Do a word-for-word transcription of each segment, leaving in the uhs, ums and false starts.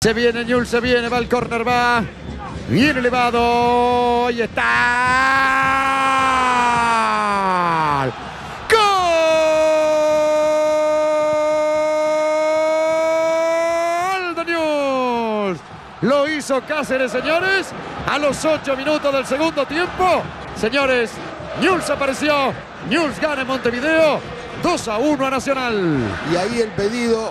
Se viene Newell's, se viene, va el córner, va. Bien elevado. Ahí está. ¡Gol de Newell's! Lo hizo Cáceres, señores, a los ocho minutos del segundo tiempo. Señores, Newell's apareció. Newell's gana en Montevideo. dos a uno a Nacional. Y ahí el pedido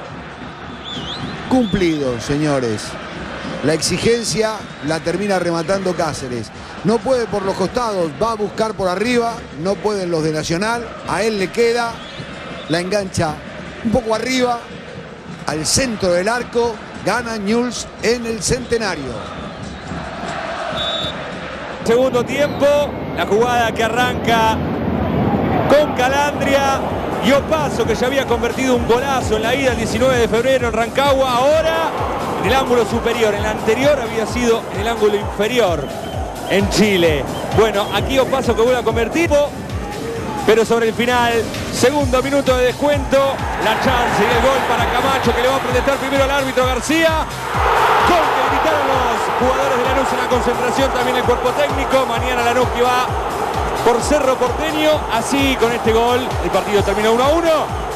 cumplido, señores. La exigencia la termina rematando Cáceres. No puede por los costados, va a buscar por arriba. No pueden los de Nacional. A él le queda. La engancha un poco arriba, al centro del arco. Gana Newell's en el Centenario. Segundo tiempo, la jugada que arranca con Calandria y Opaso, que ya había convertido un golazo en la ida el diecinueve de febrero en Rancagua. Ahora en el ángulo superior, en la anterior había sido en el ángulo inferior en Chile. Bueno, aquí Opaso que vuelve a convertir, pero sobre el final, segundo minuto de descuento, la chance y el gol para Camacho, que le va a protestar primero al árbitro García. Gol que gritaron los jugadores de Lanús en la concentración, también el cuerpo técnico. Mañana Lanús que va por Cerro Porteño. Así, con este gol, el partido terminó uno a uno.